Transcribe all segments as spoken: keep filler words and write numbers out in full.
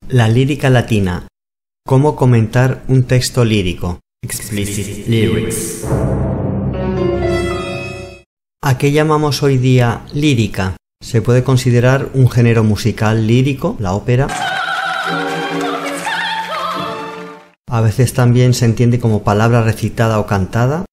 La lírica latina. ¿Cómo comentar un texto lírico? Explicit lyrics. ¿A qué llamamos hoy día lírica? Se puede considerar un género musical lírico, la ópera. A veces también se entiende como palabra recitada o cantada.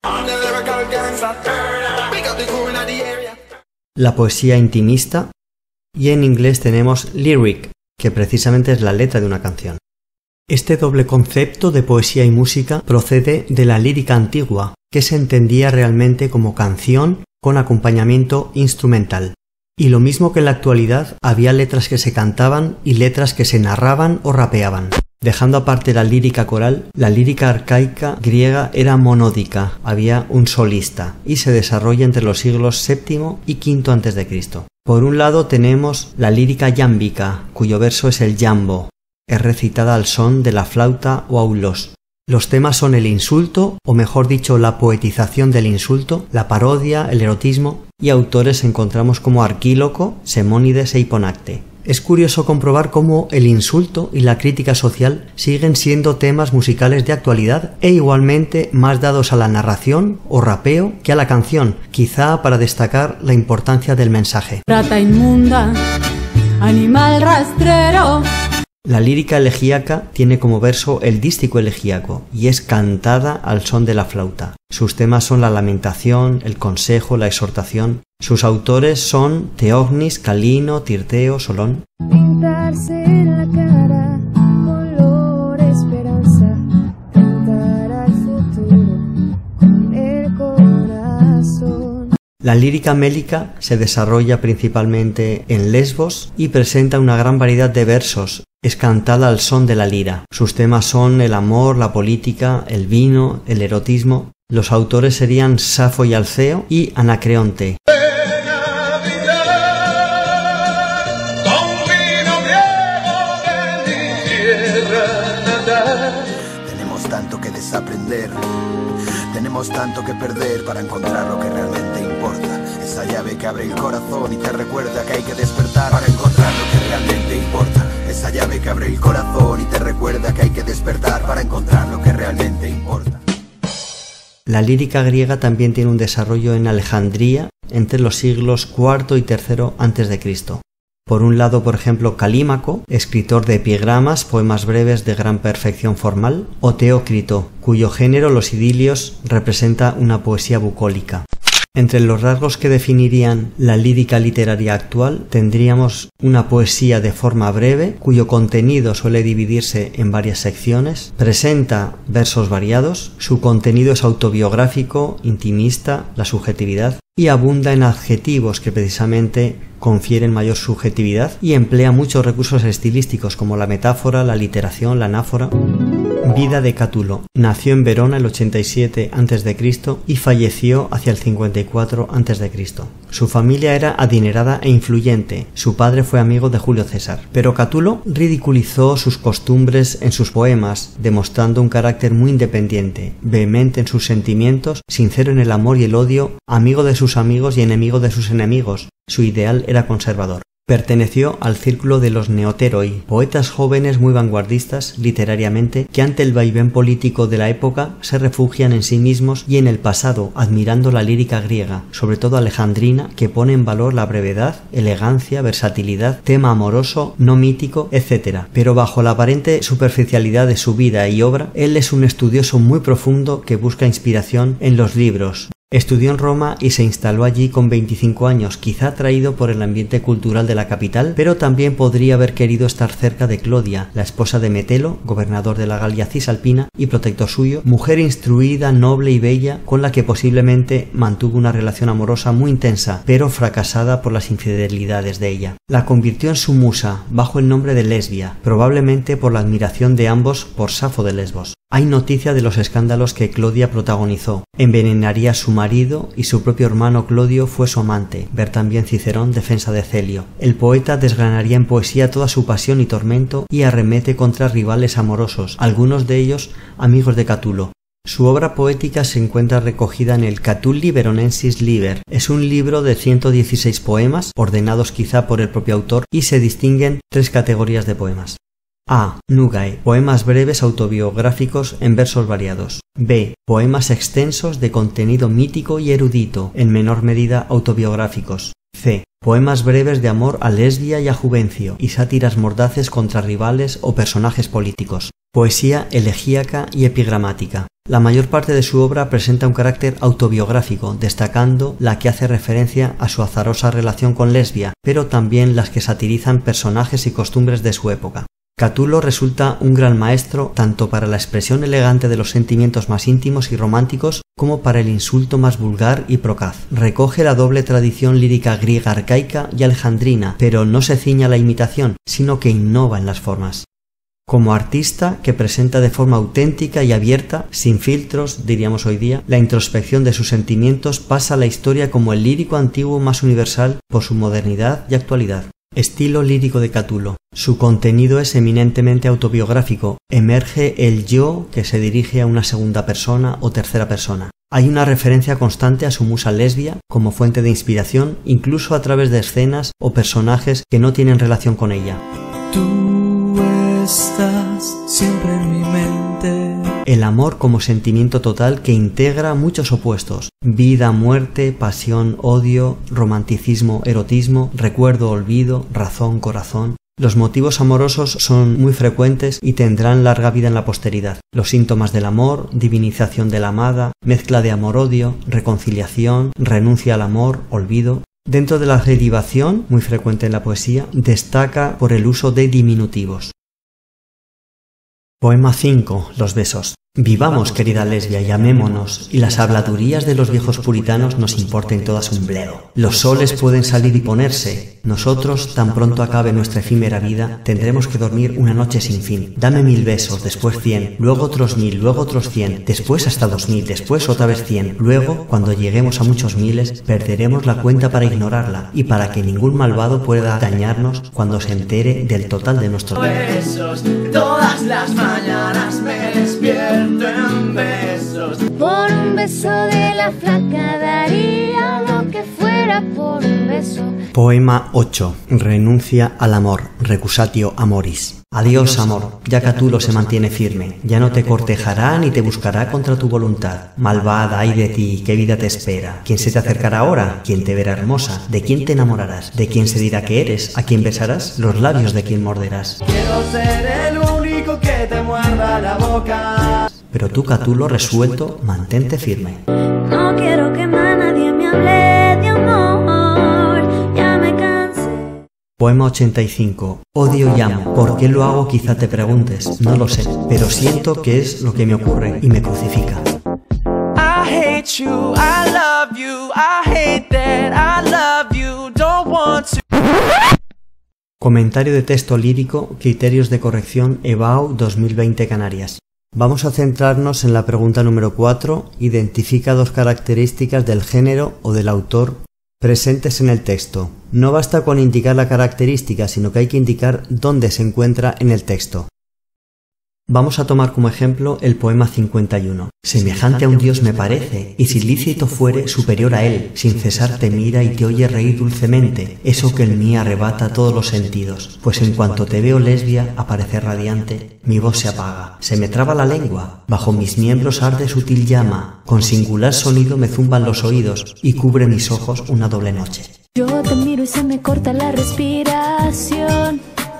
La poesía intimista. Y en inglés tenemos lyric, que precisamente es la letra de una canción. Este doble concepto de poesía y música procede de la lírica antigua, que se entendía realmente como canción con acompañamiento instrumental. Y lo mismo que en la actualidad, había letras que se cantaban y letras que se narraban o rapeaban. Dejando aparte la lírica coral, la lírica arcaica griega era monódica, había un solista, y se desarrolla entre los siglos séptimo y quinto antes de Cristo. Por un lado tenemos la lírica yámbica, cuyo verso es el yambo, es recitada al son de la flauta o aulos. Los temas son el insulto, o mejor dicho, la poetización del insulto, la parodia, el erotismo, y autores encontramos como Arquíloco, Semónides e Hiponacte. Es curioso comprobar cómo el insulto y la crítica social siguen siendo temas musicales de actualidad e igualmente más dados a la narración o rapeo que a la canción, quizá para destacar la importancia del mensaje. Rata inmunda, animal rastrero. La lírica elegíaca tiene como verso el dístico elegíaco y es cantada al son de la flauta. Sus temas son la lamentación, el consejo, la exhortación. Sus autores son Teognis, Calino, Tirteo, Solón. Pintarse en la cara color esperanza, cantar al futuro con el corazón. La lírica mélica se desarrolla principalmente en Lesbos y presenta una gran variedad de versos. Es cantada al son de la lira. Sus temas son el amor, la política, el vino, el erotismo. Los autores serían Safo y Alceo y Anacreonte. Tenemos tanto que desaprender, tenemos tanto que perder para encontrar lo que realmente importa. Esa llave que abre el corazón y te recuerda que hay que despertar para encontrar lo que realmente importa. Esa llave que abre el corazón y te recuerda que hay que despertar para encontrar lo que realmente importa. La lírica griega también tiene un desarrollo en Alejandría entre los siglos cuarto y tercero antes de Cristo. Por un lado, por ejemplo, Calímaco, escritor de epigramas, poemas breves de gran perfección formal, o Teócrito, cuyo género, los idilios, representa una poesía bucólica. Entre los rasgos que definirían la lírica literaria actual tendríamos una poesía de forma breve, cuyo contenido suele dividirse en varias secciones, presenta versos variados, su contenido es autobiográfico, intimista, la subjetividad, y abunda en adjetivos que precisamente confieren mayor subjetividad y emplea muchos recursos estilísticos como la metáfora, la literación, la anáfora. Vida de Catulo. Nació en Verona el ochenta y siete antes de Cristo y falleció hacia el cincuenta y cuatro antes de Cristo. Su familia era adinerada e influyente. Su padre fue amigo de Julio César. Pero Catulo ridiculizó sus costumbres en sus poemas, demostrando un carácter muy independiente, vehemente en sus sentimientos, sincero en el amor y el odio, amigo de sus amigos y enemigo de sus enemigos. Su ideal era conservador. Perteneció al círculo de los neoteroi, poetas jóvenes muy vanguardistas literariamente que ante el vaivén político de la época se refugian en sí mismos y en el pasado, admirando la lírica griega, sobre todo alejandrina, que pone en valor la brevedad, elegancia, versatilidad, tema amoroso, no mítico, etcétera. Pero bajo la aparente superficialidad de su vida y obra, él es un estudioso muy profundo que busca inspiración en los libros. Estudió en Roma y se instaló allí con veinticinco años, quizá atraído por el ambiente cultural de la capital, pero también podría haber querido estar cerca de Clodia, la esposa de Metelo, gobernador de la Galia Cisalpina y protector suyo, mujer instruida, noble y bella, con la que posiblemente mantuvo una relación amorosa muy intensa, pero fracasada por las infidelidades de ella. La convirtió en su musa, bajo el nombre de Lesbia, probablemente por la admiración de ambos por Safo de Lesbos. Hay noticia de los escándalos que Clodia protagonizó. Envenenaría a su marido y su propio hermano Clodio fue su amante. Ver también Cicerón, Defensa de Celio. El poeta desgranaría en poesía toda su pasión y tormento y arremete contra rivales amorosos, algunos de ellos amigos de Catulo. Su obra poética se encuentra recogida en el Catulli Veronensis Liber. Es un libro de ciento dieciséis poemas, ordenados quizá por el propio autor, y se distinguen tres categorías de poemas. A. Nugae, poemas breves autobiográficos en versos variados. B. Poemas extensos de contenido mítico y erudito, en menor medida autobiográficos. C. Poemas breves de amor a Lesbia y a Juvencio, y sátiras mordaces contra rivales o personajes políticos. Poesía elegíaca y epigramática. La mayor parte de su obra presenta un carácter autobiográfico, destacando la que hace referencia a su azarosa relación con Lesbia, pero también las que satirizan personajes y costumbres de su época. Catulo resulta un gran maestro tanto para la expresión elegante de los sentimientos más íntimos y románticos como para el insulto más vulgar y procaz. Recoge la doble tradición lírica griega arcaica y alejandrina, pero no se ciña a la imitación, sino que innova en las formas. Como artista que presenta de forma auténtica y abierta, sin filtros, diríamos hoy día, la introspección de sus sentimientos, pasa a la historia como el lírico antiguo más universal por su modernidad y actualidad. Estilo lírico de Catulo. Su contenido es eminentemente autobiográfico. Emerge el yo que se dirige a una segunda persona o tercera persona. Hay una referencia constante a su musa Lesbia como fuente de inspiración, incluso a través de escenas o personajes que no tienen relación con ella. Tú estás siempre en mi mente. El amor como sentimiento total que integra muchos opuestos: vida, muerte, pasión, odio, romanticismo, erotismo, recuerdo, olvido, razón, corazón. Los motivos amorosos son muy frecuentes y tendrán larga vida en la posteridad. Los síntomas del amor, divinización de la amada, mezcla de amor-odio, reconciliación, renuncia al amor, olvido. Dentro de la derivación, muy frecuente en la poesía, destaca por el uso de diminutivos. Poema cinco. Los besos. Vivamos, querida Lesbia, y amémonos, y las habladurías de los viejos puritanos nos importen todas un bledo. Los soles pueden salir y ponerse. Nosotros, tan pronto acabe nuestra efímera vida, tendremos que dormir una noche sin fin. Dame mil besos, después cien, luego otros mil, luego otros cien, después hasta dos mil, después otra vez cien. Luego, cuando lleguemos a muchos miles, perderemos la cuenta para ignorarla, y para que ningún malvado pueda dañarnos cuando se entere del total de nuestros Besos, todas las mañanas me despierto en besos. Por un beso de la flaca daría lo que fuera por un beso. Poema ocho. Renuncia al amor. Recusatio amoris. Adiós, amor. Ya Catulo se mantiene firme. Ya no te cortejará ni te buscará contra tu voluntad. Malvada, ay de ti, qué vida te espera. ¿Quién se te acercará ahora? ¿Quién te verá hermosa? ¿De quién te enamorarás? ¿De quién se dirá que eres? ¿A quién besarás? Los labios de quién morderás. Quiero ser el único que te muerda la boca. Pero tú, Catulo, resuelto, mantente firme. No quiero que más nadie me hable de amor, ya me cansé. Poema ochenta y cinco. Odio y amo. ¿Por qué lo hago? Quizá te preguntes. No lo sé, pero siento que es lo que me ocurre y me crucifica. I hate you, I love you, I hate that, I love you, don't want to. Comentario de texto lírico, criterios de corrección E B A U dos mil veinte Canarias. Vamos a centrarnos en la pregunta número cuatro. Identifica dos características del género o del autor presentes en el texto. No basta con indicar la característica, sino que hay que indicar dónde se encuentra en el texto. Vamos a tomar como ejemplo el poema cincuenta y uno. Semejante a un dios me parece, y si lícito fuere, superior a él. Sin cesar te mira y te oye reír dulcemente, eso que en mí arrebata todos los sentidos. Pues en cuanto te veo, Lesbia, aparecer radiante, mi voz se apaga, se me traba la lengua, bajo mis miembros arde sutil llama, con singular sonido me zumban los oídos, y cubre mis ojos una doble noche. Yo te miro y se me corta la respiración.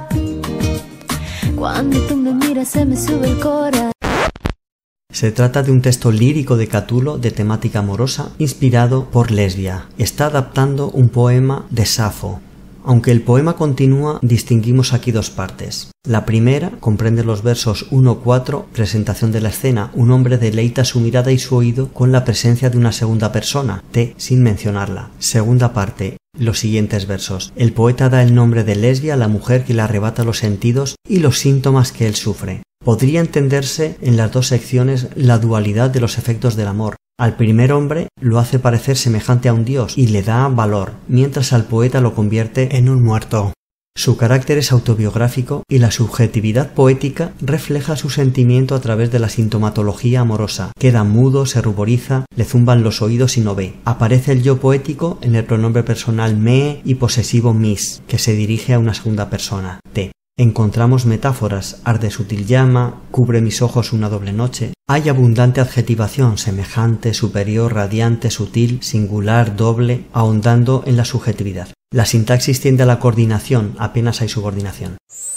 Cuando tú me miras se me sube el corazón. Se trata de un texto lírico de Catulo de temática amorosa, inspirado por Lesbia. Está adaptando un poema de Safo. Aunque el poema continúa, distinguimos aquí dos partes. La primera comprende los versos uno a cuatro, presentación de la escena. Un hombre deleita su mirada y su oído con la presencia de una segunda persona, T, sin mencionarla. Segunda parte, los siguientes versos. El poeta da el nombre de Lesbia a la mujer que le arrebata los sentidos y los síntomas que él sufre. Podría entenderse en las dos secciones la dualidad de los efectos del amor. Al primer hombre lo hace parecer semejante a un dios y le da valor, mientras al poeta lo convierte en un muerto. Su carácter es autobiográfico y la subjetividad poética refleja su sentimiento a través de la sintomatología amorosa. Queda mudo, se ruboriza, le zumban los oídos y no ve. Aparece el yo poético en el pronombre personal me y posesivo mis, que se dirige a una segunda persona, te. Encontramos metáforas: arde sutil llama, cubre mis ojos una doble noche. Hay abundante adjetivación: semejante, superior, radiante, sutil, singular, doble, ahondando en la subjetividad. La sintaxis tiende a la coordinación, apenas hay subordinación.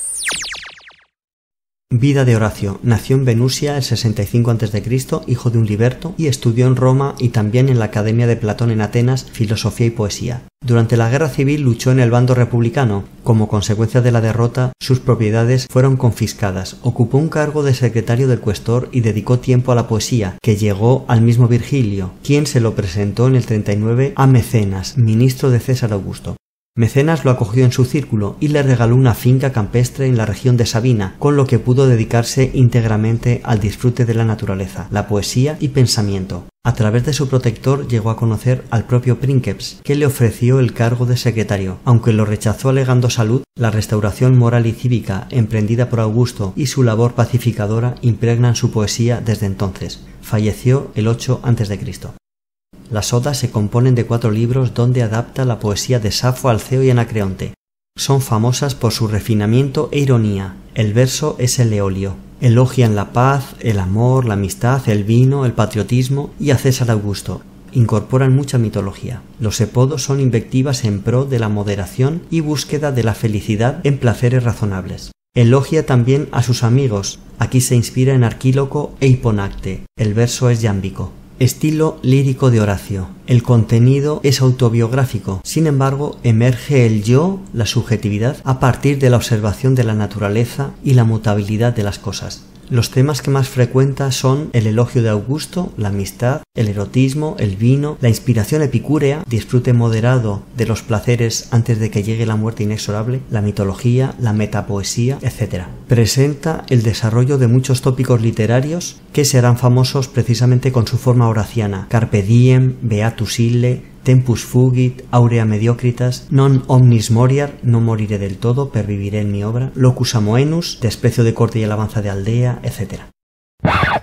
Vida de Horacio. Nació en Venusia el sesenta y cinco antes de Cristo, hijo de un liberto, y estudió en Roma y también en la Academia de Platón en Atenas filosofía y poesía. Durante la Guerra Civil luchó en el bando republicano. Como consecuencia de la derrota, sus propiedades fueron confiscadas. Ocupó un cargo de secretario del cuestor y dedicó tiempo a la poesía, que llegó al mismo Virgilio, quien se lo presentó en el treinta y nueve a Mecenas, ministro de César Augusto. Mecenas lo acogió en su círculo y le regaló una finca campestre en la región de Sabina, con lo que pudo dedicarse íntegramente al disfrute de la naturaleza, la poesía y pensamiento. A través de su protector llegó a conocer al propio Princeps, que le ofreció el cargo de secretario. Aunque lo rechazó alegando salud, la restauración moral y cívica emprendida por Augusto y su labor pacificadora impregnan su poesía desde entonces. Falleció el ocho antes de Cristo. Las odas se componen de cuatro libros donde adapta la poesía de Safo, Alceo y Anacreonte. Son famosas por su refinamiento e ironía. El verso es el eolio. Elogian la paz, el amor, la amistad, el vino, el patriotismo y a César Augusto. Incorporan mucha mitología. Los epodos son invectivas en pro de la moderación y búsqueda de la felicidad en placeres razonables. Elogia también a sus amigos. Aquí se inspira en Arquíloco e Hiponacte. El verso es yámbico. Estilo lírico de Horacio. El contenido es autobiográfico, sin embargo, emerge el yo, la subjetividad, a partir de la observación de la naturaleza y la mutabilidad de las cosas. Los temas que más frecuenta son el elogio de Augusto, la amistad, el erotismo, el vino, la inspiración epicúrea, disfrute moderado de los placeres antes de que llegue la muerte inexorable, la mitología, la metapoesía, etcétera. Presenta el desarrollo de muchos tópicos literarios que serán famosos precisamente con su forma horaciana: carpe diem, beatus ille, tempus fugit, aurea mediocritas, non omnis moriar, no moriré del todo, perviviré en mi obra, locus amoenus, desprecio de corte y alabanza de aldea, etcétera.